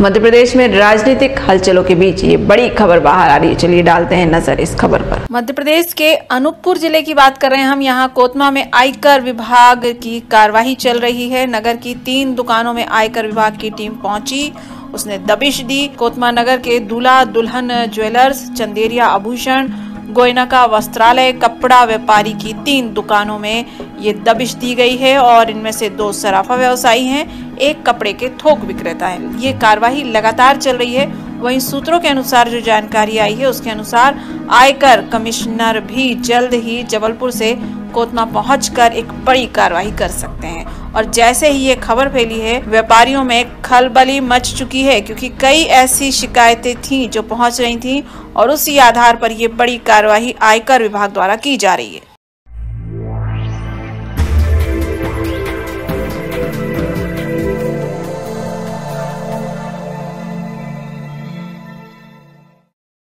मध्य प्रदेश में राजनीतिक हलचलों के बीच ये बड़ी खबर बाहर आ रही है। चलिए डालते हैं नजर इस खबर पर। मध्य प्रदेश के अनूपपुर जिले की बात कर रहे हैं हम। यहाँ कोतमा में आयकर विभाग की कार्यवाही चल रही है। नगर की 3 दुकानों में आयकर विभाग की टीम पहुंची, उसने दबिश दी। कोतमा नगर के दूल्हा दुल्हन ज्वेलर्स, चंदेरिया आभूषण, गोयनका वस्त्रालय, कपड़ा व्यापारी की 3 दुकानों में ये दबिश दी गई है और इनमें से 2 सराफा व्यवसायी हैं, 1 कपड़े के थोक विक्रेता है। ये कार्यवाही लगातार चल रही है। वहीं सूत्रों के अनुसार जो जानकारी आई है उसके अनुसार आयकर कमिश्नर भी जल्द ही जबलपुर से कोतमा पहुंचकर एक बड़ी कार्रवाई कर सकते हैं। और जैसे ही ये खबर फैली है, व्यापारियों में खलबली मच चुकी है, क्योंकि कई ऐसी शिकायतें थीं जो पहुंच रही थीं और उसी आधार पर ये बड़ी कार्रवाई आयकर विभाग द्वारा की जा रही है।